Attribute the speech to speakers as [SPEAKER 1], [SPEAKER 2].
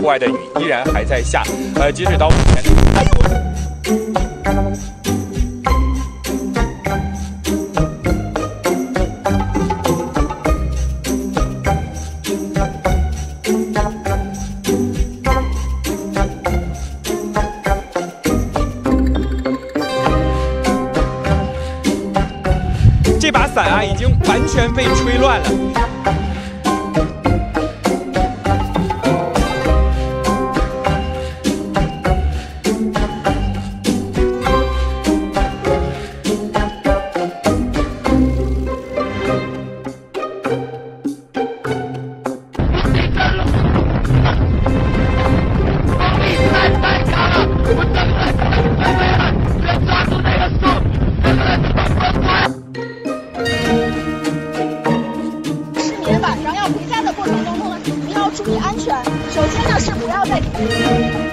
[SPEAKER 1] 外的雨依然还在下。截止到目前这把伞啊，已经完全被吹乱了。
[SPEAKER 2] 晚上要回家的过程当中呢，一定要注意安全。首先呢是不要在